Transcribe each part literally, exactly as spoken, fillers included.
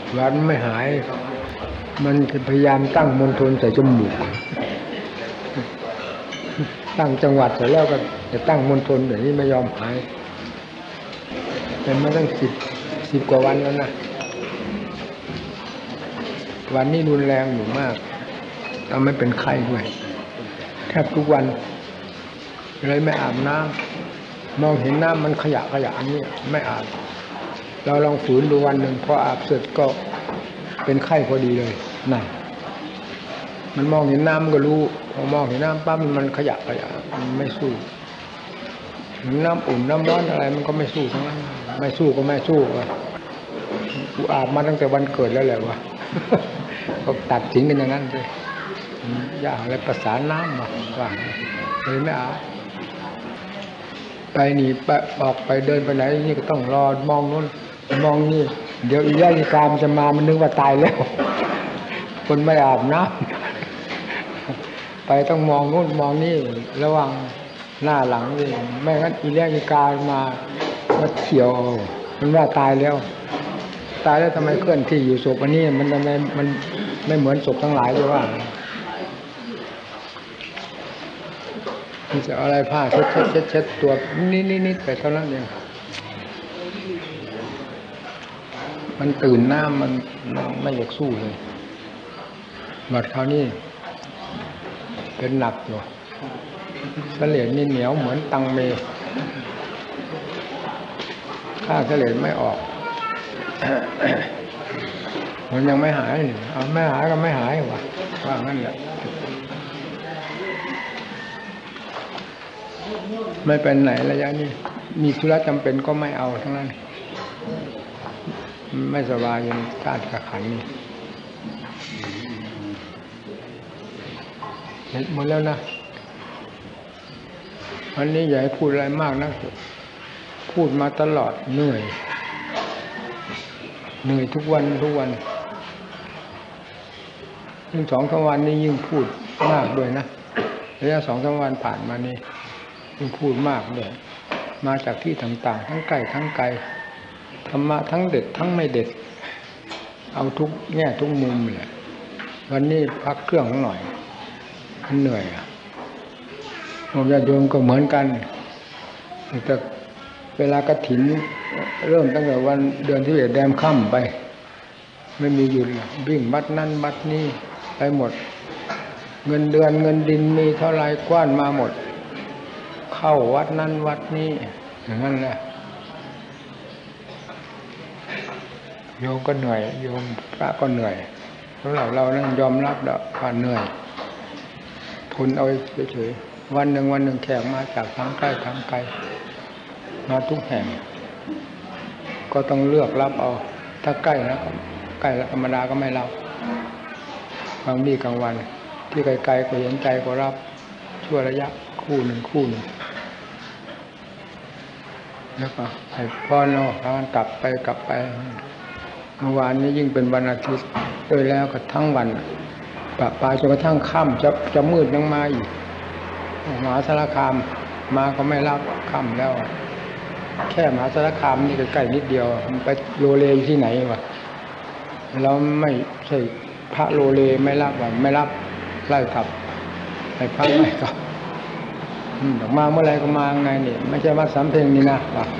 หวัดไม่หายมันพยายามตั้งมณฑลใส่จมูกตั้งจังหวัดเสร็จแล้วก็จะตั้งมณฑลเดี๋ยวนี้ไม่ยอมหายเป็นมาตั้งสิบสิบกว่าวันแล้วนะวันนี้รุนแรงอยู่มากทำให้เป็นไข้ด้วยแทบทุกวันเลยไม่อาบน้ำมองเห็นน้ำมันขยะขยะนี่ไม่อาบเราลองฝืนดูวันหนึ่งพออาบเสร็จก็เป็นไข้พอดีเลยนั่นมันมองเห็นน้ำก็รู้พอมองเห็นน้ำปั๊บมันขยะขยะมันไม่สู้น้ำอุ่นน้ำร้อนอะไรมันก็ไม่สู้ทั้งนั้นไม่สู้ก็ไม่สู้วะกูอาบมาตั้งแต่วันเกิดแล้วแหละวะก็ตัดทิ้งกันอย่างนั้นเลยอย่าอะไรประสานน้ำมาว่าเลยไม่อาบไปนี่ไปออกไปเดินไปไหนนี่ก็ต้องรอมองนู้นมองนี่เดี๋ยวอีย่าอีกามจะมามันนึกว่าตายแล้วคนไม่อาบน้ำไปต้องมองนู้นมองนี่ระวังหน้าหลังนี่ไม่งั้นอีย่าอีกามามาเขี่ยวมันว่าตายแล้วตายแล้วทำไมเคลื่อนที่อยู่ศพอันนี้มันทำไมมันไม่เหมือนศพทั้งหลายเลยว่ามันจะอะไรผ้าเช็ดเช็ดเช็ดเช็ดตัวนิดนิดนิดไปเท่านั้นเองมันตื่นหน้ามันไม่อยากสู้เลยบัดคราวนี้เป็นหนักอยู่เสลดนี่เหนียวเหมือนตังเมข้าเสลดไม่ออกมันยังไม่หายเอาไม่หายก็ไม่หายวะว่างั้นแหละไม่เป็นไหนระยะนี้มีธุระจำเป็นก็ไม่เอาทั้งนั้นไม่สบายยังธาตุขันธ์นี่เห็นหมดแล้วนะวันนี้อย่าให้พูดอะไรมากนะพูดมาตลอดเหนื่อยเหนื่อยทุกวันทุกวันยิ่งสองสามวันนี้ยิ่งพูดมากด้วยนะระยะสองสามวันผ่านมานี่ยิ่งพูดมากเลยมาจากที่ต่างๆทั้งไกลทั้งไกลธรรมะทั้งเด็ดทั้งไม่เด็ดเอาทุกแง่ทุกมุมเลยวันนี้พักเครื่องหน่อยมันเหนื่อยอ่ะผมญาติโยมก็เหมือนกันแต่เวลากฐินเริ่มตั้งแต่วันเดือนที่เอ็ดแรมค่ำไปไม่มีหยุดวิ่งวัดนั่นวัดนี้ไปหมดเงินเดือนเงินดินมีเท่าไรกว้านมาหมดเข้าวัดนั่นวัดนี้อย่างนั้นแหละโยมก็เหนื่อยโยมพระก็เหนื่อยสำหรับเรานั้นยอมรับแล้วว่าเหนื่อยทนเอาเฉยๆวันหนึ่งวันหนึ่งแขกมาจากทางใกล้ทางไกลมาทุกแห่งก็ต้องเลือกรับเอาถ้าใกล้แล้วใกล้ธรรมดาก็ไม่รับบางทีกลางวันที่ไกลๆก็เห็นใจก็รับชั่วระยะคู่หนึ่งคู่หนึ่งแล้วก็ให้พ่อเนาะพากันกลับไปกลับไปเมื่อวานนี้ยิ่งเป็นวันอาทิตย์ด้วยแล้วก็ทั้งวันปะปาจนกระทั่งค่ำจะจะมืดยังมาอีกมหาสารคามมาก็ไม่รับค่ำแล้วแค่มหาสารคามนี่ใกล้ๆนิดเดียวมันไปโลเลอยู่ที่ไหนวะเราไม่ใช่พระโลเลไม่รับว่าไม่รับไล่กลับให้พระไล่กลับออกมาเมื่อไรก็มาไงนี่ไม่ใช่วัดสำเพ็งนี่นะว่า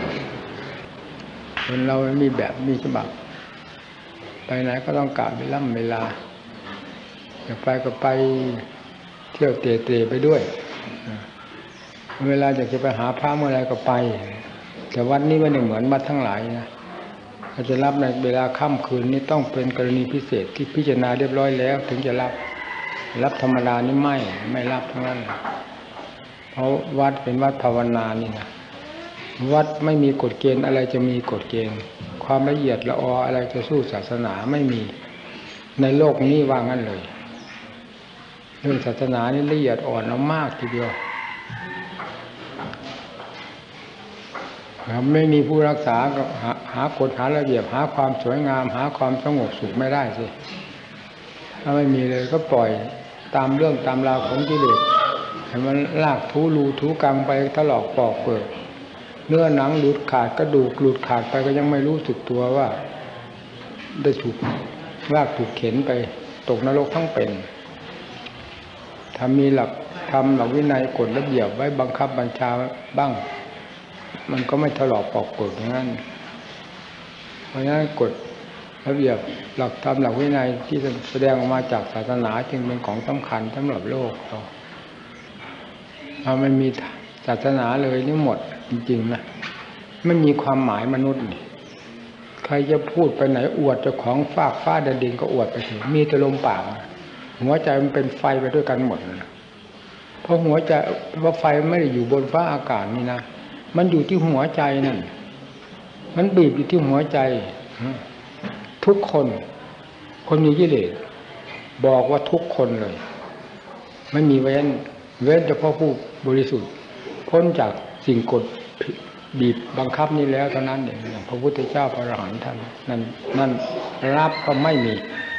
คนเรามีแบบมีฉบับไปไหนก็ต้องกะเวลาเวลาอยากไปก็ไปเที่ยวเตะๆไปด้วยเวลาอยากจะไปหาพระเมื่อไรก็ไปแต่วัดนี้ไม่ได้เหมือนวัดทั้งหลายนะถ้าจะรับในเวลาค่ำคืนนี้ต้องเป็นกรณีพิเศษที่พิจารณาเรียบร้อยแล้วถึงจะรับรับธรรมดานี่ไม่ไม่รับทั้งนั้นเพราะวัดเป็นวัดภาวนานี่นะวัดไม่มีกฎเกณฑ์อะไรจะมีกฎเกณฑ์ความละเอียดละอออะไรจะสู้ศาสนาไม่มีในโลกนี้ว่างั้นเลยเรื่องศาสนานี่ละเอียดอ่อนมากทีเดียวไม่มีผู้รักษาก็หาหากฎหาระเบียบหาความสวยงามหาความสงบสุขไม่ได้สิถ้าไม่มีเลยก็ปล่อยตามเรื่องตามราวของกิเลสให้มันลากทูรูทูกังไปถลอกปอกเปิดเนื้อหนังหลุดขาดกระดูกหลุดขาดไปก็ยังไม่รู้สึกตัวว่าได้ถูกลากถูกเข็นไปตกนรกทั้งเป็นถ้ามีหลักธรรมหลักวินัยกฎระเบียบไว้บังคับบัญชาบ้างมันก็ไม่ถลอกปอกเปิดอย่างนั้นเพราะฉะนั้นกฎระเบียบหลักธรรมหลักวินัยที่แสดงออกมาจากศาสนาจึงเป็นของสำคัญสำหรับโลกเราถ้าไม่มีศาสนาเลยนี่หมดจริงๆนะไม่มีความหมายมนุษย์นี่ใครจะพูดไปไหนอวดเจ้าของฟากฟ้าแดนดินก็อวดไปถึงมีแต่ลมปากหัวใจมันเป็นไฟไปด้วยกันหมดนะเพราะหัวใจว่าไฟไม่ได้อยู่บนฟ้าอากาศนี่นะมันอยู่ที่หัวใจนั่นมันบีบอยู่ที่หัวใจทุกคนคนมีกิเลสบอกว่าทุกคนเลยไม่มีเว้นเว้นเฉพาะผู้บริสุทธิ์พ้นจากสิ่งกดบีบบังคับนี้แล้วเท่านั้นเองอย่างพระพุทธเจ้าพระอรหันต์ท่านนั่นนั่นรับก็ไม่มี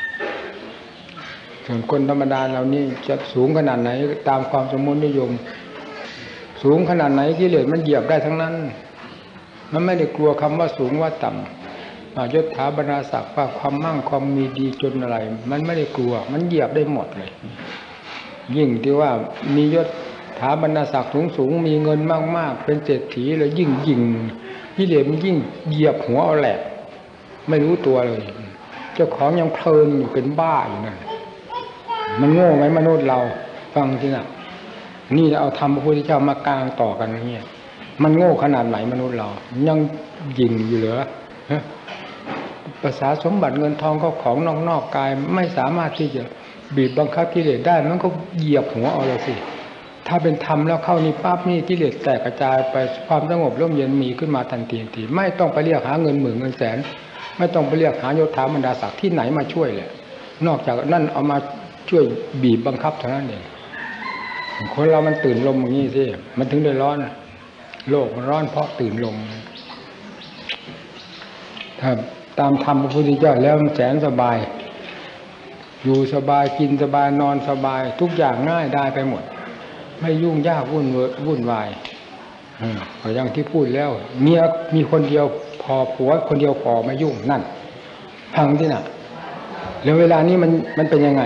ส่วนคนธรรมดาเรานี่จะสูงขนาดไหนตามความสมมตินิยมสูงขนาดไหนกิเลสมันเหยียบได้ทั้งนั้นมันไม่ได้กลัวคำว่าสูงว่าต่ำยศถาบรรดาศักดิ์ว่าความมั่งความมีดีจนอะไรมันไม่ได้กลัวมันเหยียบได้หมดเลยยิ่งที่ว่ามียศถาบรรดาศักดิ์สูงๆมีเงินมากๆเป็นเศรษฐีเลยยิ่งยิ่งกิเลสมันยิ่งเหยียบหัวเอาแหลกไม่รู้ตัวเลยเจ้าของยังเพลินอยู่เป็นบ้าอยู่นั่นมันโง่ไหมมนุษย์เราฟังสินะนี่เอาธรรมพระพุทธเจ้ามากลางต่อกันนี่มันโง่ขนาดไหนมนุษย์เรายังยิงอยู่เหรอภาษาสมบัติเงินทองก็ของนอกๆกายไม่สามารถที่จะบีบบังคับกิเลสได้มันก็เหยียบหัวเอาเลยสิถ้าเป็นธรรมแล้วเข้านี่ปั๊บนี่กิเลสแตกกระจายไปความสงบร่มเย็นมีขึ้นมาทันทีทีไม่ต้องไปเรียกหาเงินหมื่นเงินแสนไม่ต้องไปเรียกหายศถาบรรดาศักดิ์ที่ไหนมาช่วยเลยนอกจากนั่นเอามาช่วยบีบบังคับเท่านั้นเองคนเรามันตื่นลมอย่างนี้สิมันถึงได้ร้อนโลกมันร้อนเพราะตื่นลมถ้าตามธรรมพระพุทธเจ้าแล้วมันแสนสบายอยู่สบายกินสบายนอนสบายทุกอย่างง่ายได้ไปหมดไม่ยุ่งยากวุ่นวุ่นวายก็อย่างที่พูดแล้วเมียมีคนเดียวพอผัวคนเดียวพอไม่ยุ่งนั่นพังที่น่ะแล้วเวลานี้มันมันเป็นยังไง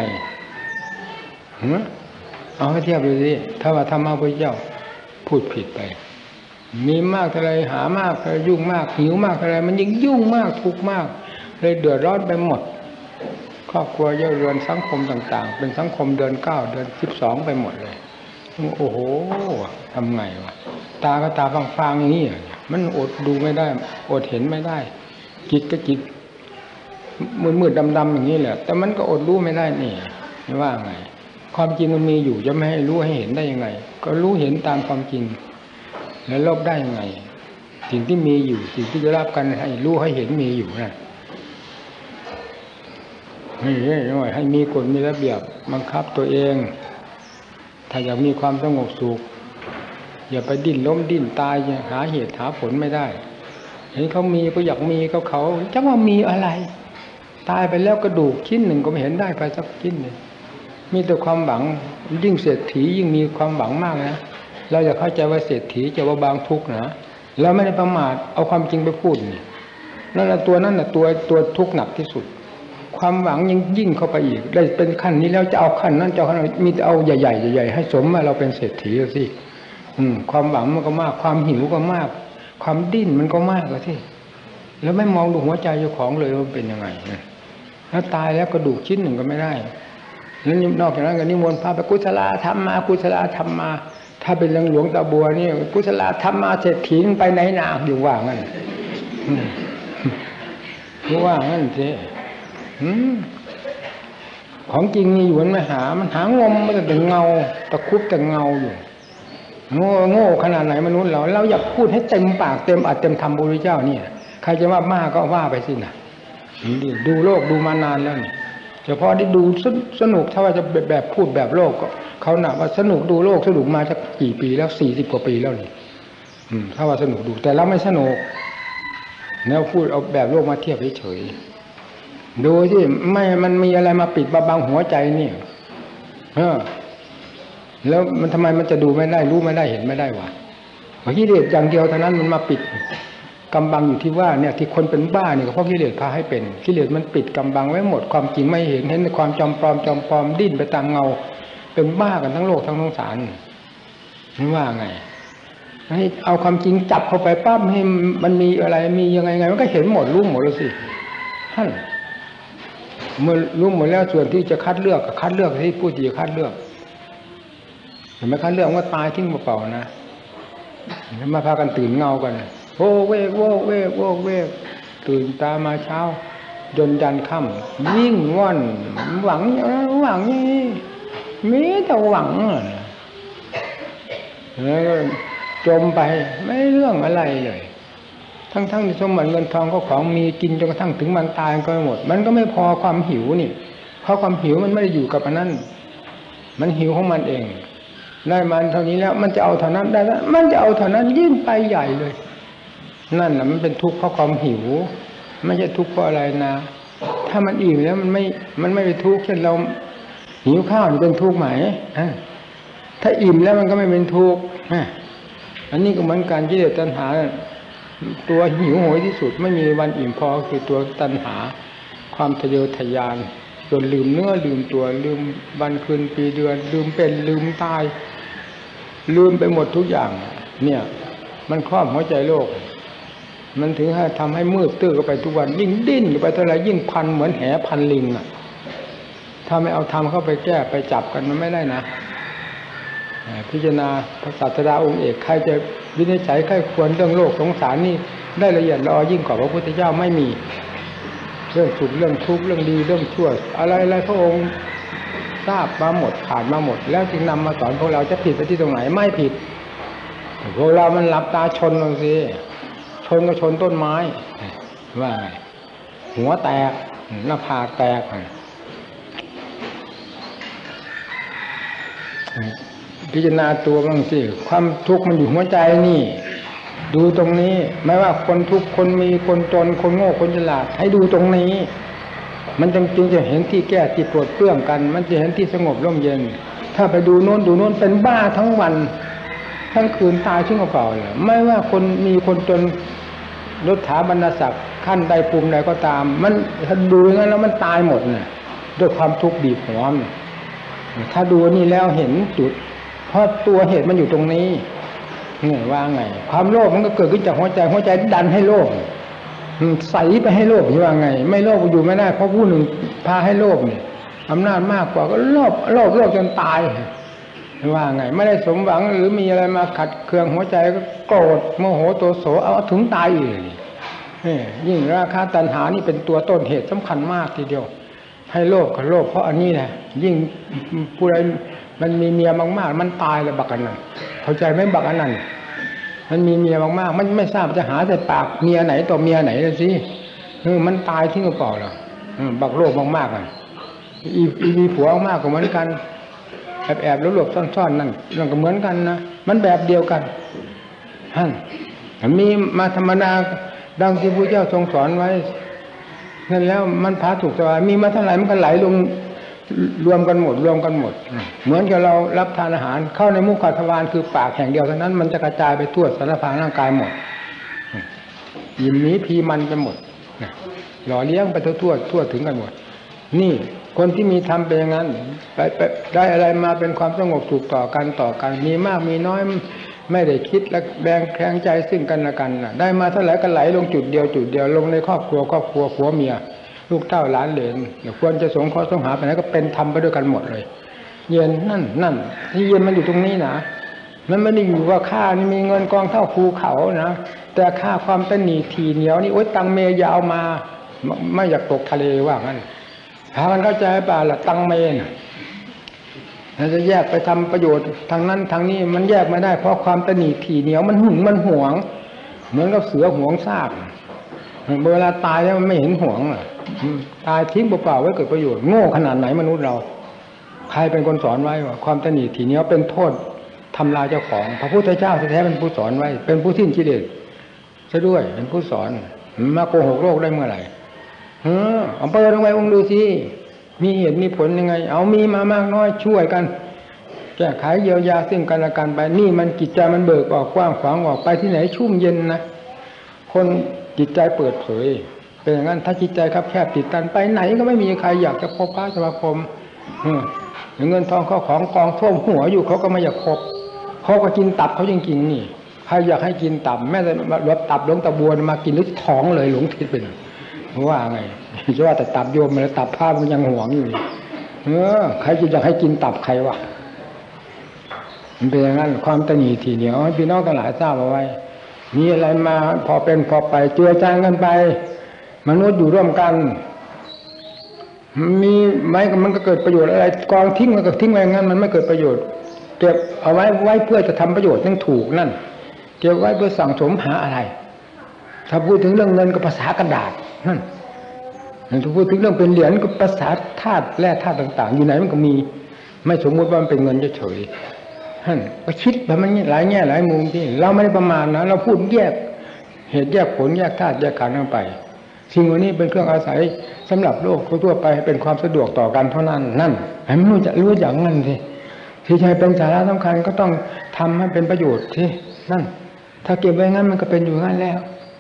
เอาให้เทียบดูสิถ้าว่าธรรมะพระเจ้าพูดผิดไปมีมากเท่าไรหามากเท่าไรยุ่งมากหิวมากเท่าไรมันยิ่งยุ่งมากทุกข์มากเลยเดือดร้อนไปหมดครอบครัวเยอะเรือนสังคมต่างๆเป็นสังคมเดือนเก้าเดือนสิบสองไปหมดเลยโอ้โหทำไงวะตาก็ตาฟางๆอย่างนี้มันอดดูไม่ได้อดเห็นไม่ได้จิตก็จิตมืดๆดำๆอย่างนี้แหละแต่มันก็อดรู้ไม่ได้นี่ไม่ว่าไงความจริงมันมีอยู่จะไม่ให้รู้ให้เห็นได้ยังไงก็รู้เห็นตามความจริงแล้วลบได้ยังไงสิ่งที่มีอยู่สิ่งที่จะรับกันให้รู้ให้เห็นมีอยู่นะให้ให้มีกฎมีระเบียบบังคับตัวเองถ้าอยากมีความสงบสุขอย่าไปดิ้นล้มดิ้นตายหาเหตุหาผลไม่ได้เห็นเขามีก็อยากมีเขาเขาจะว่ามีอะไรตายไปแล้วกระดูกชิ้นหนึ่งก็ไม่เห็นได้ไปสักชิ้นเลยมีแต่ความหวังยิ่งเศรษฐียิ่งมีความหวังมากนะเราอย่าเข้าใจว่าเศรษฐีจะว่าบางทุกข์นะเราไม่ได้ประมาทเอาความจริงไปพูดนี่นั่นแหละตัวนั้นแหละตัวตัวทุกข์หนักที่สุดความหวังยิ่งยิ่งเข้าไปอีกได้เป็นขั้นนี้แล้วจะเอาขั้นนั้นจะเอาขั้นนั้นมีแต่เอาใหญ่ๆใหญ่ๆให้สมว่าเราเป็นเศรษฐีสิอืมความหวังมันก็มากความหิวก็มากความดิ้นมันก็มากเลยสิแล้วไม่มองดูหัวใจเจ้าของเลยว่าเป็นยังไงถ้าตายแล้วกระดูกชิ้นหนึ่งก็ไม่ได้นั้นนอกจากนั้นก็นิมนต์พระไปกุศลธรรมมากุศลธรรมมาถ้าเป็นเรื่องหลวงตาบัวนี่กุศลธรรมมาเศรษฐีไปไหนหนาอยู่ว่างั้นรู้ว่างั้นสิของจริงมีอยู่มันไม่หามันหางมมันแต่เงาตะคุบแต่เงาอยู่โง่โง่ขนาดไหนมนุษย์เราเราอยากพูดให้เต็มปากเต็มอัดเต็มธรรมพระพุทธเจ้าเนี่ยใครจะว่ามากก็ว่าไปสินะดูโลกดูมานานแล้วนี่เฉพาะที่ดูสนุกถ้าว่าจะแบบพูดแบบโลกก็เขาหนักว่าสนุกดูโลกสนุกมาจะกี่ปีแล้วสี่สิบกว่าปีแล้วนี่ถ้าว่าสนุกดูแต่เราไม่สนุกแนวพูดเอาแบบโลกมาเทียบเฉยๆดูที่ไม่มันมีอะไรมาปิดบังหัวใจนี่เออแล้วมันทำไมมันจะดูไม่ได้รู้ไม่ได้เห็นไม่ได้วะกิเลสอย่างเดียวเท่านั้นมันมาปิดกำบังอยู่ที่ว่าเนี่ยที่คนเป็นบ้าเนี่ยก็เพราะกิเลสพาให้เป็นกิเลสมันปิดกำบังไว้หมดความจริงไม่เห็นเห็นความจำปลอมจำปลอมดิ้นไปตามเงาเป็นบ้ากันทั้งโลกทั้งสงสารนี่ว่าไงให้เอาความจริงจับเข้าไปปั๊บให้มันมีอะไรมียังไงไงมันก็เห็นหมดรู้หมดเลยสิท่านเมื่อรู้หมดแล้วส่วนที่จะคัดเลือกคัดเลือกที่ผู้ที่จะคัดเลือกเห็นไหมคัดเลือกว่าตายทิ้งเปล่าๆนะมาพากันตื่นเงากันโอ้เวกโวเวกโวเวกตื่นตามาเช้าจนยันค่ำยิ่งว่อนหวังหวังนี่มีแต่หวังแล้วจมไปไม่เรื่องอะไรเลยทั้งๆที่สมบัติเงินทองก็ของมีกินจนกระทั่งถึงมันตายก็หมดมันก็ไม่พอความหิวนี่เพราะความหิวมันไม่ได้อยู่กับอันนั้นมันหิวของมันเองได้มันเท่านี้แล้วมันจะเอาเท่านั้นได้แล้วมันจะเอาเท่านั้นยิ่งไปใหญ่เลยนั่นน่ะมันเป็นทุกข์เพราะความหิวไม่ใช่ทุกข์เพราะอะไรนะถ้ามันอิ่มแล้วมันไม่มันไม่เป็นทุกข์เช่นเราหิวข้าวนี่เป็นทุกข์ไหมถ้าอิ่มแล้วมันก็ไม่เป็นทุกข์อันนี้ก็เหมือนการกิเลสตัณหาตัวหิวโหยที่สุดไม่มีวันอิ่มพอคือตัวตัณหาความทะเยอทะยานจนลืมเนื้อลืมตัวลืมวันคืนปีเดือนลืมเป็นลืมตายลืมไปหมดทุกอย่างเนี่ยมันครอบหัวใจโลกมันถึงให้ทำให้มืดตื้อเข้าไปทุกวันยิ่งดิ้นไปเท่าไรยิ่งพันเหมือนแหพันลิงอ่ะถ้าไม่เอาทำเข้าไปแก้ไปจับกันมันไม่ได้นะพิจารณาพระศาสดาองค์เอกใครจะวินิจฉัยใครควรเรื่องโลกสงสารนี่ได้ละเอียดละออยิ่งกว่าพระพุทธเจ้าไม่มีเรื่องสุขเรื่องทุกข์เรื่องดีเรื่องชั่วอะไรอะไรพระองค์ทราบมาหมดผ่านมาหมดแล้วจึงนำมาสอนพวกเราจะผิดไปที่ตรงไหนไม่ผิดพวกเรามันหลับตาชนลงสิชนก็ชนต้นไม้ว่าไงหัวแตกหน้าผากแตกพิจารณาตัวบ้างสิความทุกข์มันอยู่หัวใจนี่ดูตรงนี้ไม่ว่าคนทุกข์คนมีคนจนคนโง่คนฉลาดให้ดูตรงนี้มันจึงจะเห็นที่แก้ที่ปวดเปลื้องกันมันจะเห็นที่สงบร่มเย็นถ้าไปดูโน้นดูโน้นเป็นบ้าทั้งวันทั้งคืนตายชิ้นเปล่าเลยไม่ว่าคนมีคนจนยศถาบรรดาศักดิ์ขั้นใดภูมิใดก็ตามมันถ้าดูอย่างนั้นแล้วมันตายหมดเนี่ยด้วยความทุกข์บีบหัวถ้าดูนี่แล้วเห็นจุดเพราะตัวเหตุมันอยู่ตรงนี้นี่ว่าไงความโลภมันก็เกิดขึ้นจากหัวใจหัวใจดันให้โลภใส่ไปให้โลภว่าไงไม่โลภก็อยู่ไม่ได้เพราะผู้หนึ่งพาให้โลภเนี่ยอำนาจมากกว่าก็โลภโลภโลภจนตายว่าไงไม่ได้สมหวังหรือมีอะไรมาขัดเคืองหัวใจก็โกรธโมโหโทโสเอาถึงตายอีกนี่ยิ่งราคะตัณหานี่เป็นตัวต้นเหตุสำคัญมากทีเดียวให้โลภกับโลภเพราะอันนี้แหละยิ่งผู้ใดมันมีเมียมากๆมันตายเลยบักอันนั้นเข้าใจไหมบักอันนั้นมันมีเมียมากๆมันไม่ทราบจะหาแต่ปากเมียไหนต่อเมียไหนเลยสิเออมันตายทิ้งก็เปล่าหรอบักโลภมากๆอ่ะอีอีมีผัวมากก็เหมือนกันแอบแอบหลบๆซ่อนๆนั่นนั่นก็เหมือนกันนะมันแบบเดียวกันฮั่นมีมาธรรมดาดังที่พระเจ้าทรงสอนไว้นั่นแล้วมันพาถูกสบายมีมาเท่าไหร่มันก็ไหลลงรวมกันหมดรวมกันหมดเหมือนกับเรารับทานอาหารเข้าในมุขทวารคือปากแห่งเดียวเท่านั้นมันจะกระจายไปทั่วสารพางร่างกายหมดยิ้มนี้พีมันไปหมดหล่อเลี้ยงไปทั่วทั่วทั่วถึงกันหมดนี่คนที่มีทำเป็นอย่างนั้นไปไปได้อะไรมาเป็นความสงบสุขต่อกันต่อกันมีมากมีน้อยไม่ได้คิดและแบ่งแข่งใจซึ่งกันและกันได้มาเท่าไหร่ก็ไหลลงจุดเดียวจุดเดียวลงในครอบครัวครอบครัวผัวเมียลูกเต้าหลานเหลนควรจะสงเคราะห์สงหาไปไหนก็เป็นธรรมไปด้วยกันหมดเลยเย็นนั่นนั่นที่เย็นมันอยู่ตรงนี้นะมันไม่ได้อยู่ว่าข้านี่มีเงินกองเท่าภูเขานะแต่ค่าความตนีทีเหนียวนี่โอ๊ยตังเมยาวมาไม่อยากตกทะเลว่างั้นหามันเข้าใจป่ะล่ะตังเมนเราจะแยกไปทำประโยชน์ทางนั้นทางนี้มันแยกไม่ได้เพราะความตนีทีเหนียวมันหึงมันหวงเหมือนกับเสือหวงซากเวลาตายแล้วมันไม่เห็นหวงตายทิ้งเปล่าๆไว้เกิดประโยชน์โง่ขนาดไหนมนุษย์เราใครเป็นคนสอนไว้ว่าความตนีทีเหนียวเป็นโทษทำลายเจ้าของพระพุทธเจ้าแท้ๆเป็นผู้สอนไว้เป็นผู้สิ้นกิเลสซะด้วยเป็นผู้สอนมาโกหกโลกได้เมื่อไหร่เออเอาเปิดลงไปองค์ดูสิมีเหตุมีผลยังไงเอามีมามากน้อยช่วยกันแก้ไขเยียวยาซึ่งกันและกันไปนี่มันจิตใจมันเบิกออกกว้างขวางออกไปที่ไหนชุ่มเย็นนะคนจิตใจเปิดเผยเป็นอย่างนั้นถ้าจิตใจคับแคบติดตันไปไหนก็ไม่มีใครอยากจะพบพระสมาคมเงินทองเขาของกองท่วมหัวอยู่เขาก็ไม่อยากพบเขาก็กินตับเขาจริงๆนี่ใครอยากให้กินตับแม้แต่รถตับหลวงตาบัวมากินลึกท้องเลยหลงทิศเป็นว่าไงจะว่าแต่ตับโยมมาแล้วตับผ้ามันยังหวงอยู่เออใครจะอยากให้กินตับใครวะมันเป็นอย่างนั้นความตนีทีเหนียวให้พี่น้องทั้งหลายทราบเอาไว้มีอะไรมาพอเป็นพอไปเจือจางกันไปมนุษย์อยู่ร่วมกันมีไม้มันก็เกิดประโยชน์อะไรกองทิ้งมันก็ทิ้งไว้งั้นมันไม่เกิดประโยชน์เก็บเอาไว้ไว้เพื่อจะทำประโยชน์นั่นถูกนั่นเก็บไว้เพื่อสั่งสมหาอะไรถ้าพูดถึงเรื่องเงินก็ภาษากระดาษนั่นถ้าพูดถึงเรื่องเป็นเหรียญก็ภาษาธาตุแร่ธาตุต่างๆอยู่ไหนมันก็มีไม่สมมติว่ามันเป็นเงินเฉยๆท่านก็คิดแบบมันหลายแง่หลายมุมที่เราไม่ได้ประมาณนะเราพูดแยกเหตุแยกผลแยกธาตุแยกขันธ์ลงไปสิ่งวันนี้เป็นเครื่องอาศัยสำหรับโลกทั่วไปเป็นความสะดวกต่อกันเท่านั้นนั่นให้มันรู้จะรู้อย่างนั้นสิที่ใช้เป็นสาระสำคัญก็ต้องทำให้เป็นประโยชน์สินั่นถ้าเก็บไว้งั้นมันก็เป็นอยู่งั้นแล้ว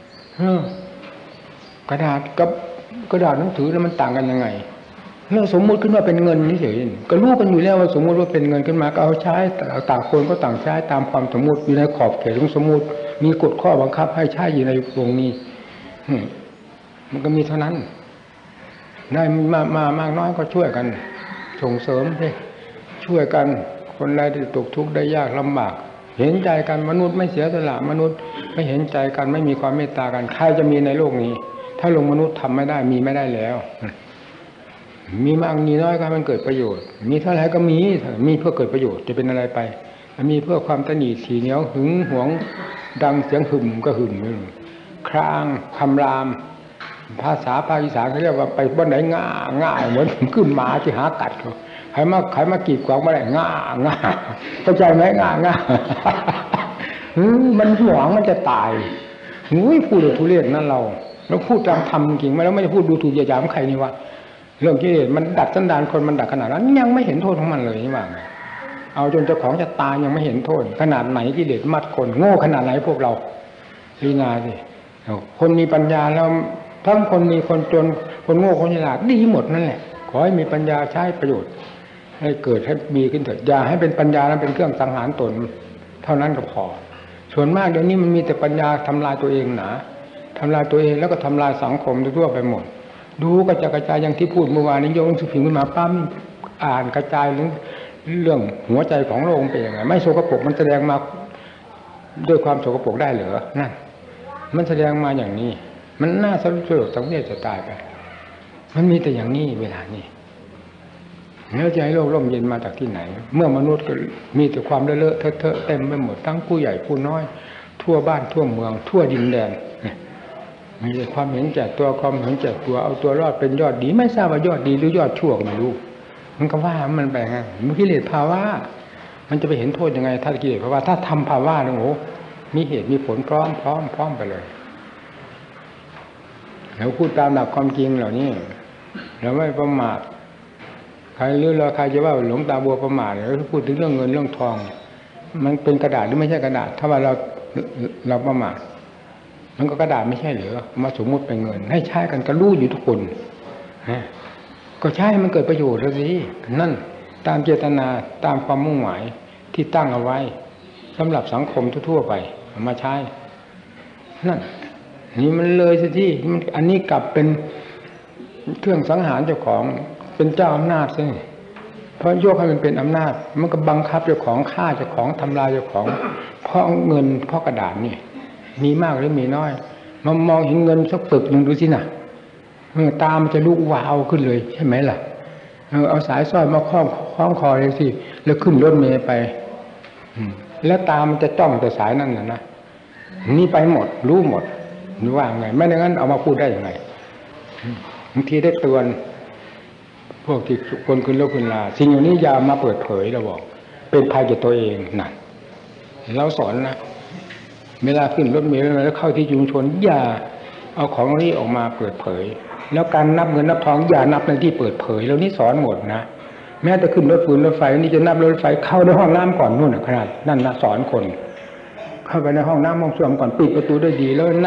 กระดาษกับกระดาษหนังสือแล้วมันต่างกันยังไงเรื่องสมมุติขึ้นว่าเป็นเงินนี่เฉยก็รู้กันอยู่แล้วว่าสมมุติว่าเป็นเงินขึ้นมาก็เอาใช้ต่างคนก็ต่างใช้ตามความสมมุติอยู่ในขอบเขตของสมมุติมีกฎข้อบังคับให้ใช้อยู่ในวงนี้มันก็มีเท่านั้นได้มามามากน้อยก็ช่วยกันส่งเสริมให้ช่วยกันคนใดที่ตกทุกข์ได้ยากลำบากเห็นใจกันมนุษย์ไม่เสียสละมนุษย์ไม่เห็นใจกันไม่มีความเมตตากันใครจะมีในโลกนี้ถ้าลงมนุษย์ทำไม่ได้มีไม่ได้แล้วมีมากมีน้อยก็มันเกิดประโยชน์มีเท่าไหร่ก็มีมีเพื่อเกิดประโยชน์จะเป็นอะไรไปมีเพื่อความตนีทีเหนียวหึงหวงดังเสียงหึมก็หึมครางคำรามภาษาภาคอีสานเขาเรียกว่าไปบ้านไหนง่าง่าเหมือนขึ้นหมาที่หากัดเขาใครมาใครมากีดขวางมาได้ง่าง่าเข้าใจไหมง่าง่ามันหวังมันจะตายหูยพูดทุเรศนั่นเราแล้วพูดตามธรรมจริงไหมแล้วไม่ได้พูดดูถูกเหยียดหยามใครนี่วะเรื่องกิเลสมันดัดสันดานคนมันดัดขนาดนั้นยังไม่เห็นโทษของมันเลยนี่ว่าไงเอาจนเจ้าของจะตายยังไม่เห็นโทษขนาดไหนกิเลสมัดคนโง่ขนาดไหนพวกเราลีนาสิคนมีปัญญาแล้วทั้งคนมีคนจนคนโง่คนฉลาดดีหมดนั่นแหละขอให้มีปัญญาใช้ประโยชน์ให้เกิดให้มีขึ้นเถิดอย่าให้เป็นปัญญานั้นเป็นเครื่องสังหารตนเท่านั้นก็พอส่วนมากเดี๋ยวนี้มันมีแต่ปัญญาทำลายตัวเองหนาทำลายตัวเองแล้วก็ทำลายสังคมทั่วไปหมดดูกระจายกระจายอย่างที่พูดเมื่อวานนี้โยมสุพิงขึ้นมาปั้มอ่านกระจายเรื่องเรื่องหัวใจของโลกเป็นยังไงไม่โสกปรกมันแสดงมาด้วยความโสกปรกได้เหรอนั่นมันแสดงมาอย่างนี้มันน่าสลดสลดสังเวชจะตายไปมันมีแต่อย่างนี้เวลานี้แล้วจะให้โลกร่มเย็นมาจากที่ไหนเมื่อมนุษย์ก็มีแต่ความเลอะเทอะเทอะเต็มไปหมดทั้งผู้ใหญ่ผู้น้อยทั่วบ้านทั่วเมืองทั่วดินแดนมีแต่ความเห็นแก่ตัวความเห็นแก่ตัวเอาตัวรอดเป็นยอดดีไม่ทราบว่ายอดดีหรือยอดชั่วก็ไม่รู้มันก็ว่ามันไปไงมันกิเลสภาวะมันจะไปเห็นโทษยังไงถ้ากิเลสภาวะถ้าทำภาวะเนี่ยโอ้มีเหตุมีผลพร้อมพร้อมพร้อมไปเลยแล้วพูดตามหลักความจริงเหล่านี้เราไม่ประมาทใครหรือเราใครจะว่าหลวงตาบัวประมาทแล้วพูดถึงเรื่องเงินเรื่องทองมันเป็นกระดาษหรือไม่ใช่กระดาษถ้าว่าเราเราประมาทมันก็กระดาษไม่ใช่หรือมาสมมติเป็นเงินให้ใช้กันก็รู้อยู่ทุกคนก็ใช้ให้มันเกิดประโยชน์แล้วสินั่นตามเจตนาตามความมุ่งหมายที่ตั้งเอาไว้สำหรับสังคมทั่วๆไปมาใช้นั่นนี่มันเลยสิที่อันนี้กลับเป็นเครื่องสังหารเจ้าของเป็นเจ้าอำนาจซึ่งเพราะโยกให้มันเป็นอำนาจมันก็บังคับเจ้าของฆ่าเจ้าของทำลายเจ้าของเพราะเงินเพราะกระดาษนี่มีมากหรือมีน้อยมามองเห็นเงินสักปึกหนึ่งดูสินะตามันจะลุกวาวขึ้นเลยใช่ไหมล่ะเอาสายสร้อยมาคล้องคล้องคอเลยสิแล้วขึ้นรถเมล์ไปแล้วตามันจะจ้องแต่สายนั่นน่ะนะนี่ไปหมดรู้หมดหรือว่าไงไม่อย่างนั้นเอามาพูดได้ยังไงบางทีได้เตือนพวกที่คนขึ้นรถขึ้นลาสิ่งอย่างนี้อย่ามาเปิดเผยเราบอกเป็นภัยแก่ตัวเองนั่นเราสอนนะเวลาขึ้นรถเมล์แล้วเข้าที่ชุมชนอย่าเอาของนี้ออกมาเปิดเผยแล้วการนับเงินนับทองอย่านับในที่เปิดเผยเรานี่สอนหมดนะแม้แต่ขึ้นรถฟืนรถไฟนี่จะนับรถไฟเข้าในห้องน้ำก่อนนู่นขนาดนั่นนะสอนคนเข้าไปในห้องน้ำห้องส้วมก่อนปิดประตูได้ดีแล้วนับ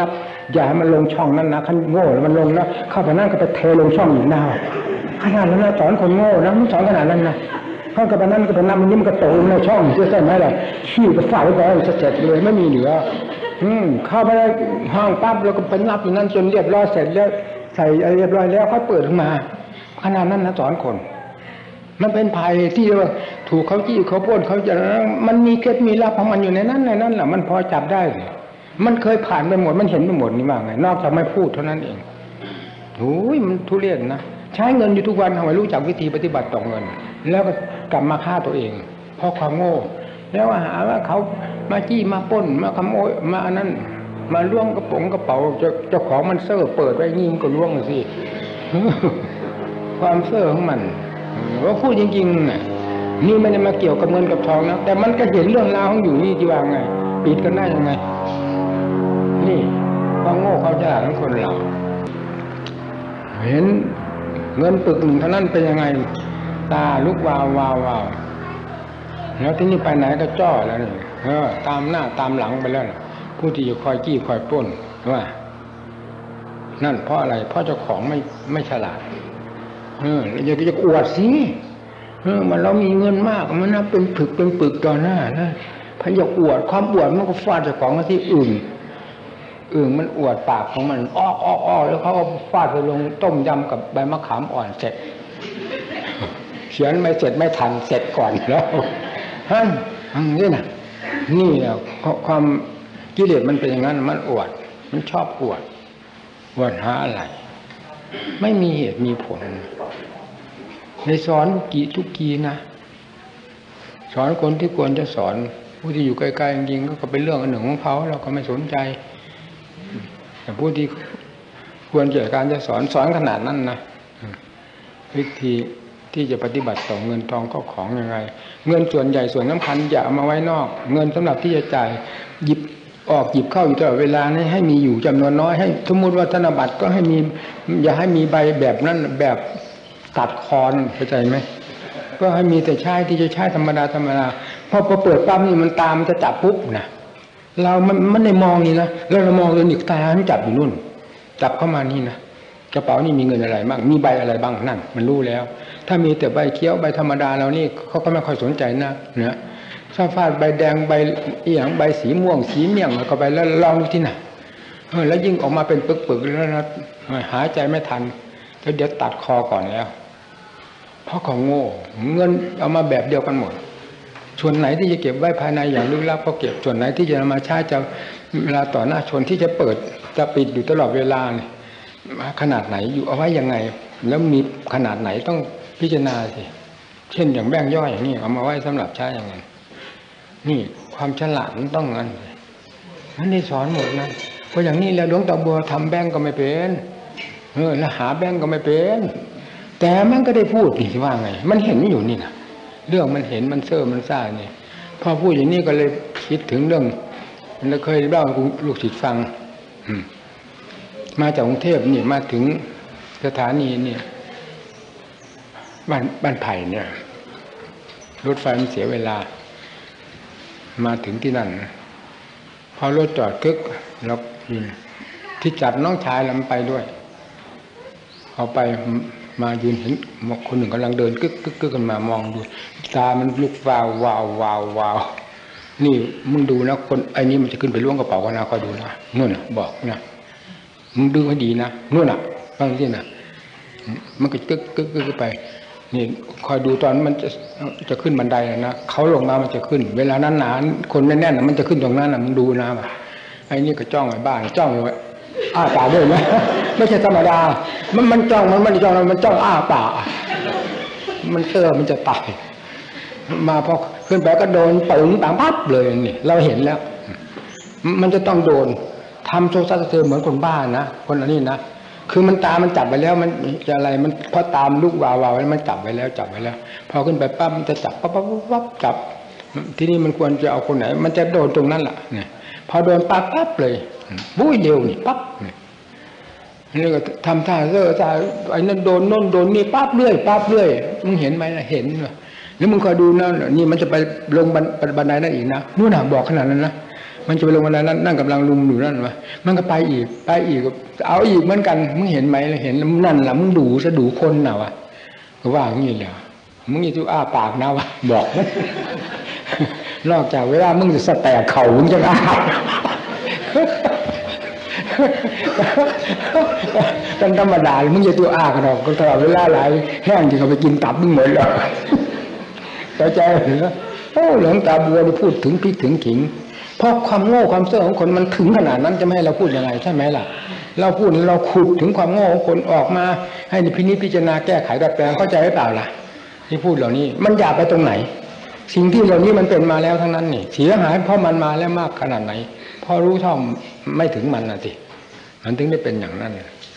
อย่าให้มันลงช่องนั้นนะขั้นโง่แล้วมันลงนะเข้าไปนั่นก็ไปเทลงช่องอยู่หน้าขนาดนั้นนะสอนคนโง่นะมันสอนขนาดนั้นนะเข้าไปนั่นก็ไปนั่นมันนี่มันก็ตกในช่องใช่ไหมล่ะขี้ไปฝ่าไว้ก่อนเสร็จเลยไม่มีเหลืออืมเข้าไปห้องปั๊บแล้วก็ไปนับอยู่นั่นจนเรียบร้อยเสร็จแล้วใส่เรียบร้อยแล้วเขาเปิดขึ้นมาขนาดนั้นนะสอนคนมันเป็นภัยที่ว่าถูกเขาจี้เขาปล้นเขาจะมันมีเคล็ดมีลับของมันอยู่ในนั้นในนั้นแหละมันพอจับได้มันเคยผ่านไปหมดมันเห็นไปหมดนี่ว่าไงนอกจากไม่พูดเท่านั้นเองโอ้ยมันทุเรศนะใช้เงินอยู่ทุกวันทำไมรู้จักวิธีปฏิบัติต่อเงินแล้วก็กลับมาฆ่าตัวเองเพราะความโง่แล้วหาว่าเขามาจี้มาปล้นมาขโมยมาอันนั้นมาล่วงกระป๋องกระเป๋าเจ้าของมันเซ่อเปิดไว้นี่มันก็ล่วงสิความเซ่อของมันว่าพูดจริงๆน่ะนี่ไม่ได้มาเกี่ยวกับเงินกับทองนะแต่มันก็เห็นเรื่องราวของอยู่นี่ที่ว่าไงปิดกันได้ยังไงนี่ความโง่เขาฉลาดของคนเราเห็นเงินปึกหนึ่งเท่านั้นเป็นยังไงตาลุกวาววาววาวแล้วที่นี่ไปไหนก็จ้อแล้วนี่เออตามหน้าตามหลังไปแล้วผู้ที่จะคอยจี้คอยปล้นว่านั่นเพราะอะไรเพราะเจ้าของไม่ไม่ฉลาดเอออยากจะอวดสิเออมันเรามีเงินมากมันนับเป็นผึกเป็นปึกต่อหน้านะพยาอวดความอวดมันก็ฟาดเจ้าของมาที่อื่นอื่นมันอวดปากของมันอ้ออ้ออ้อแล้วเขาก็ฟาดไปลงต้มยำกับใบมะขามอ่อนเสร็จเขียนไม่เสร็จไม่ทันเสร็จก่อนแล้วฮั่นนี่นะนี่แหละความกิเลสมันเป็นอย่างนั้นมันอวดมันชอบอวดอวดหาอะไรไม่มีเหตุมีผลในสอนกี่ทุกกีนะสอนคนที่ควรจะสอนผู้ที่อยู่ไกลๆจริงๆก็เป็นเรื่องอันหนึ่งของเขาเราก็ไม่สนใจแต่ผู้ที่ควรเกี่ยวกับการจะสอนสอนขนาดนั้นนะวิธีที่จะปฏิบัติต่อเงินทองก็ของยังไงเงินส่วนใหญ่ส่วนสำคัญอย่าเอามาไว้นอกเงินสำหรับที่จะจ่ายหยิบออกหยิบเข้าอยู่ตลอดเวลานี่ให้มีอยู่จำนวนน้อยให้สมมติว่าธนบัตรก็ให้มีอย่าให้มีใบแบบนั้นแบบตัดคอนเข้าใจไหมก็ให้มีแต่ใช้ที่จะใช้ธรรมดาธรรมดาพอพอเปิดปั๊มนี่มันตามมันจะจับปุ๊บนะเรามันมันได้มองนี่นะแล้วเรามองเลยหนิตามันจับอยู่นู่นจับเข้ามานี่นะกระเป๋านี่มีเงินอะไรบ้างมีใบอะไรบ้างนั่นมันรู้แล้วถ้ามีแต่ใบเขียวใบธรรมดาเรานี่เขาก็ไม่ค่อยสนใจนะนะถ้าฟาดใบแดงใบอีหยังใบสีม่วงสีเมี่ยงแล้วก็ไปแล้วลองดูที่ไหนเออแล้วยิ่งออกมาเป็นปึกๆแล้วนะหายใจไม่ทันแล้วเดี๋ยวตัดคอก่อนแล้วเพราะเขาโง่เงินเอามาแบบเดียวกันหมดส่วนไหนที่จะเก็บไว้ภายในอย่างลึกลับก็เก็บส่วนไหนที่จะมาใช้จะเวลาต่อหน้าชนที่จะเปิดจะปิดอยู่ตลอดเวลาเนี่ยขนาดไหนอยู่เอาไว้ยังไงแล้วมีขนาดไหนต้องพิจารณาสิเช่นอย่างแบงค์ย่อยอย่างนี้เอามาไว้สำหรับใช้อย่างไงนี่ความฉลาดมันต้องงั้นนั่นได้สอนหมดนะเพราะอย่างนี้แล้วหลวงตาบัวทำแบงค์ก็ไม่เป็นเออแล้วหาแบงค์ก็ไม่เป็นแต่มันก็ได้พูดนี่ว่าไงมันเห็นอยู่นี่นะเรื่องมันเห็นมันเซ่อมันซ่านี่พอพูดอย่างนี้ก็เลยคิดถึงเรื่องเราเคยเล่าให้ลูกศิษย์ฟังมาจากกรุงเทพนี่มาถึงสถานีนี่บ้านบ้านไผ่เนี่ยรถไฟมันเสียเวลามาถึงที่นั่นพอรถจอดกึกแล้วที่จับน้องชายลำไปด้วยเอาไปมายืนเห็นคนหนึ่งกำลังเดินกึกกึกกึกกันมามองดูตามันลุกวาววาววาววาวนี่มึงดูนะคนไอ้นี้มันจะขึ้นไปล้วงกระเป๋ากันนะคอยดูนะนู่นน่ะบอกนะมึงดูให้ดีนะนู่นน่ะฟังสินะมันก็กึกกึกกึกไปนี่คอยดูตอนมันจะจะขึ้นบันไดนะเขาลงมามันจะขึ้นเวลานั้นหนาคนแน่นๆมันจะขึ้นตรงนั้นนะมึงดูนะไอ้นี่ก็จ้องไอ้บ้านจ้องไว้อ้าปากด้วยไหมไม่ใช่ธรรมดามันมันจ้องมันไม่ได้จ้องมันจ้องอ้าปากมันเสื้อมันจะตายมาพอขึ้นไปก็โดนปึ๋งต่างปั๊บเลยนี่เราเห็นแล้วมันจะต้องโดนทำโซซัสเซอร์เหมือนคนบ้านะคนอันนี้นะคือมันตามันจับไปแล้วมันจะอะไรมันพอตามลูกวาวๆแล้วมันจับไว้แล้วจับไว้แล้วพอขึ้นไปปั๊บมันจะจับปั๊บปั๊บปั๊บจับที่นี่มันควรจะเอาคนไหนมันจะโดนตรงนั้นแหละเนี่ยพอโดนปั๊บปั๊บเลยบุ้ยเร็วนี่ปั๊บนี่ก็ทำท่าเซ่อท่าไอ้นั่นโดนโน่นโดนนี่ปั๊บเรื่อยปั๊บเรื่อยมึงเห็นไหมเห็นแล้วมึงคอยดูนะนี่มันจะไปลงบันไดนั่นอีกนะนู่นน่ะบอกขนาดนั้นนะมันจะไปลงอะไรนั่นนั่งกำลังลุมอยู่นั่นวะมันก็ไปอีกไปอีกเอาอีกเหมือนกันมึงเห็นไหมเห็นนั่นแหละมึงดูซะดูคนน่ะวะก็ว่าอย่างนี้แหละมึงอย่าอ้าปากนะวะบอกนอกจากเวลามึงจะสแตกเข่ามึงจะอ้าเป็นธรรมดามึงอย่าตัวอ้ากันหรอกก็ตลอดเวลาหลายแห้งจะเขาไปกินตับมึงหมดเลยเข้าใจเหรอโอ้หลวงตาบัวได้พูดถึงพริกถึงขิงเพราะความโง่ความเสื่อของคนมันถึงขนาดนั้นจะไม่ให้เราพูดยังไงใช่ไหมล่ะเราพูดเราขุดถึงความโง่ของคนออกมาให้พินิจพิจารณาแก้ไขดัดแปลงเข้าใจหรือเปล่าล่ะที่พูดเหล่านี้มันหยาบไปตรงไหนสิ่งที่เหล่านี้มันเป็นมาแล้วทั้งนั้นนี่เสียหายเพราะมันมาแล้วมากขนาดไหนพอรู้เท่าไม่ถึงมันนะสิมันถึงได้เป็นอย่างนั้น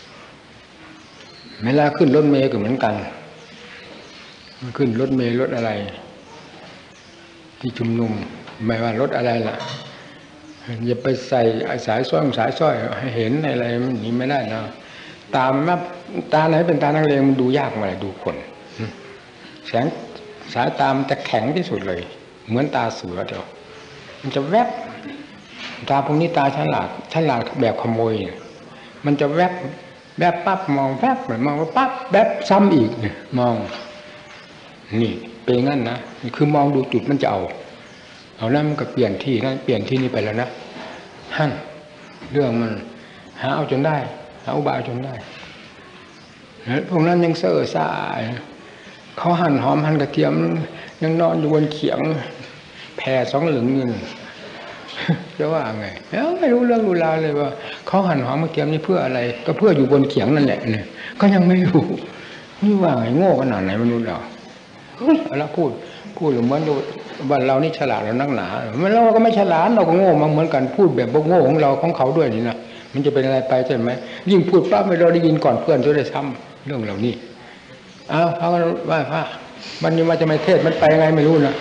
เวลาขึ้นรถเมล์ก็เหมือนกันขึ้นรถเมล์รถอะไรที่ชุมนุมไม่ว่ารถอะไรล่ะอย่าไปใส่สายสร้อยสายสร้อยให้เห็นอะไรมันนี่ไม่ได้นะตามาตาไหนเป็นตานักเลงมันดูยากมาเลยดูคนแสงสายตามันจะแข็งที่สุดเลยเหมือนตาเสือเดียวมันจะแวบตาพวกนี้ตาฉลาดฉลาดแบบขโมยมันจะแวบแวบปั๊บมองแวบเหมือนมองปั๊บแวบซ้ำอีกมองนี่เป็นงั้นนะคือมองดูจุดมันจะเอาเอาแล้วมันก็เปลี่ยนที่นั่นเปลี่ยนที่นี่ไปแล้วนะหั่นเรื่องมันหาเอาจนได้หาอุบายจนได้พวกนั้นยังเซ่อซ่าเขาหั่นหอมหั่นกระเทียมยังนอนอยู่บนเขียงแผ่สองหลึงอยู่จะว่าไงไม่รู้เรื่องรู้ราวเลยว่าเขาหั่นหอมกระเทียมนี่เพื่ออะไรก็เพื่ออยู่บนเขียงนั่นแหละเนี่ยก็ยังไม่รู้นี่ว่าไงโง่ขนาดไหนมนุษย์เราเฮ้ยเอาละพูดพูดเหมือนบ้านเรานี่ฉลาดแล้วนักหนามันเราก็ไม่ฉลาดเราก็โง่มาเหมือนกันพูดแบบโง่ของเราของเขาด้วยนี่นะมันจะเป็นอะไรไปใช่ไหมยิ่งพูดปั๊บไม่เราได้ยินก่อนเพื่อนจะได้ซ้ำเรื่องเหล่านี้อ้าวเขาว่าว่ามันยังมาจะไม่เทศมันไปยังไงไม่รู้นะ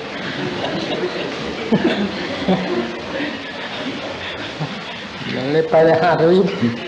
ยังเลยไปได้ห้าทวีป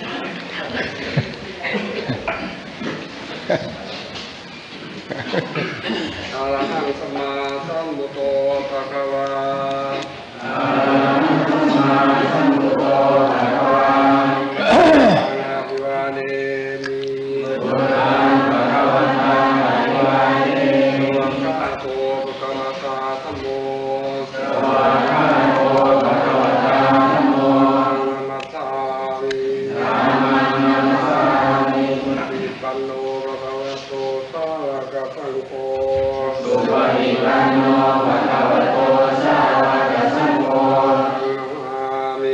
อะระหังสัมมาสัมพุทโธภะคะวาอะระหังสัมมาสัมพุทโธภะคะวาอะภิวาเทมิพุทธังภะคะวันตังอะภิวาเทมิสวากขาโตภะคะวะตาธัมโมสวากขาโตภะคะวะตาธัมโมนะมัสสามินะมัสสามิปุถิปันโนภะคะวะโตสาวกสังโฆสุปฏิปันโนภะคะวะโตสาวกสังโฆอามิ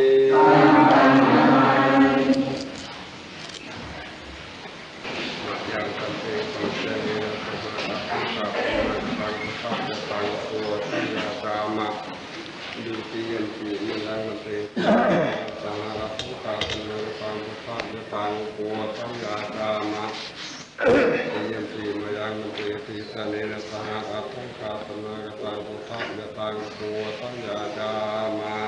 ยังกันเตปัญเจเนภะคะวะตะสังฆังสังฆังโตสัญญาตามะดุติยันติมิลังเตสังฆะพุทธะสังฆะปังพุทธะยะตังโกสัญญาตามะติยันติมิลังเตติสเนนะสหะทังคาสังฆะปังพุทธะยะตังโกสัญญาตามะ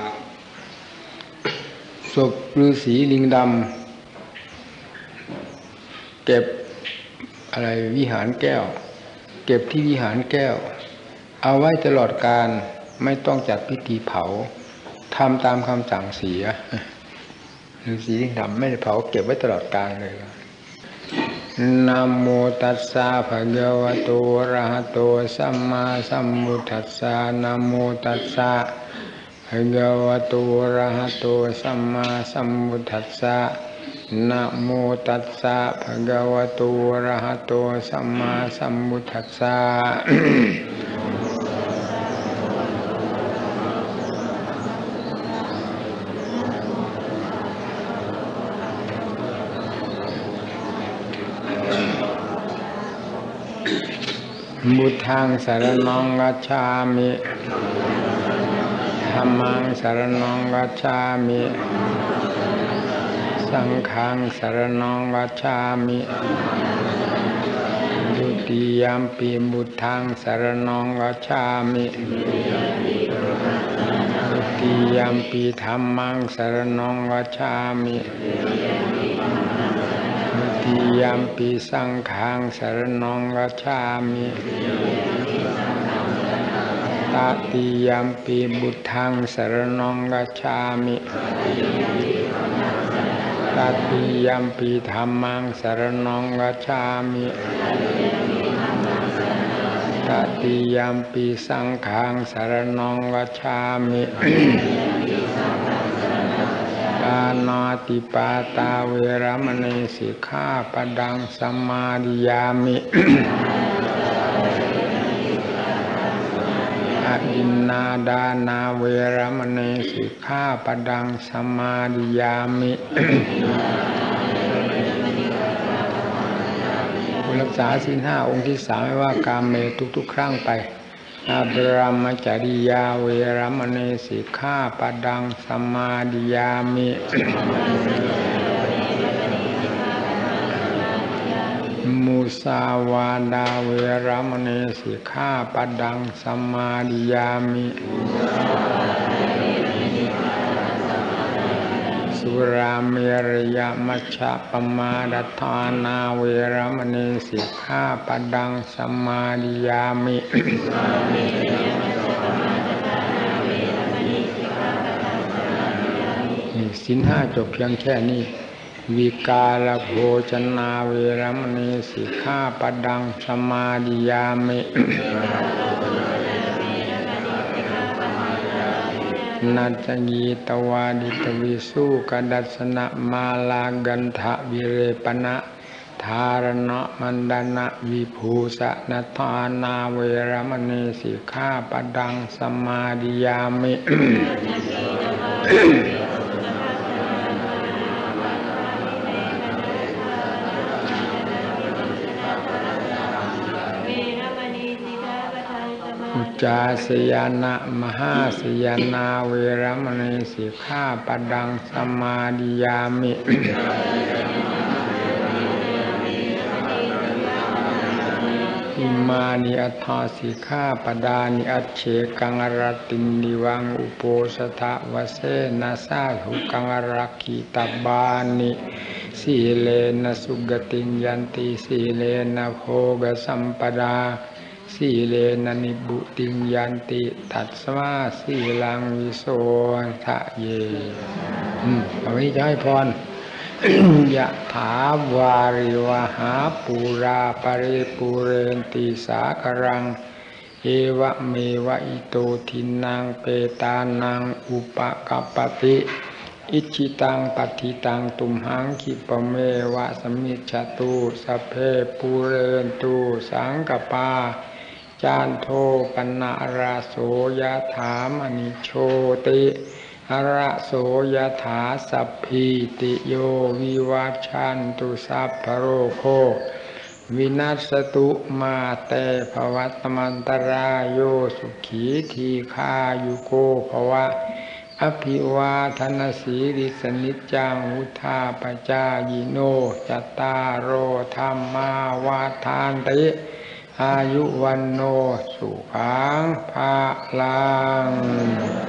ศพฤาษีลิงดำเก็บอะไรวิหารแก้วเก็บที่วิหารแก้วเอาไว้ตลอดการไม่ต้องจัดพิธีเผาทำตามคำสั่งเสียฤาษีลิงดำไม่ได้เผาเก็บไว้ตลอดการเลยนะโมตัสสะภะคะวะโตอะระหะโตสัมมาสัมพุทธัสสะนะโมตัสสะภะคะวะโตอะระหะโตสัมมาสัมพุทธัสสะนะโมตัสสะภะคะวะโตอะระหะโตสัมมาสัมพุทธัสสะพุทธังสรณังคัจฉามิธัมมังสรณังคัจฉามิสังฆังสรณังคัจฉามิดุติยัมปิพุทธังสรณังคัจฉามิดุติยัมปิธัมมังสรณังคัจฉามิดุติยัมปิสังฆังสรณังคัจฉามิตติยัมปีบุตังสรณังกัจฉามิตติยัมปีธัมมังสรณังกัจฉามิตติยัมปีสังฆังสรณังกัจฉามิปานาติปาตาเวรมณีสิกขาปดังสมาธิยามิอดินนาดานาเวรมณีสิกขาปดังสมาธิยามิผู้รักษาศีลห้าองค์ที่สามไม่ว่ากามเมทุกๆครั้งไปอาบรามจริยาเวรมณีสิกขาปดังสมาธิยามิมุสาวาดาเวรมณีสิกขาปดังสมาธิยามิสุราเมรยมัชฌะปมาดัฏฐานาเวรมณีสิกขาปดังสมาธิยามิศีลห้าจบเพียงแค่นี้วิกาลโภชนาเวรมณีสิกขาปดังสมาธิยามินัจญีตวาดิตวิสุกดัสสนะมาลากันทะวิเรปนะธารณะมันดนะวิภูสะนทานาเวรมณีสิกขาปดังสมาธิยามิอุจจาสยานะมหาสยานาเวรมณีสิกขาปดังสมาธิยามิอิมานิอัฏฐาสิกขาปดานิอัจเฉกังอรตินนิวังอุโปสถวเสนะสาหุกังอรักขิตบานิสีเลนะสุกติยันติสีเลนะโภกสัมปดาสีเลนะนิบุติยันติตัสมาสีลังวิโสทะเยอืมเอาไว้จะให้พร ยะถาวาริวหาปูราปริปุเรนติสาครังเอวะเมวะอิโตทินังเปตานังอุปกัปปติอิจิตังปัฏฐิตังตุมหังคิปะเมวะสมิจฉตุสัพเพปุเรนตุสังกปาจานโทปนะราโสยถามณิโชติอระโสยถาสัพพิติโยวิวัชชันตุสัพพโรโควินัสตุมาเตภวัตมันตรายโยสุขีทีฆายุโกภวะอภิวาทนาสีริสนิจจังวุธาปจายโนจตารโอธรรมาวาทานติอายุวันโนสุขังภาลัง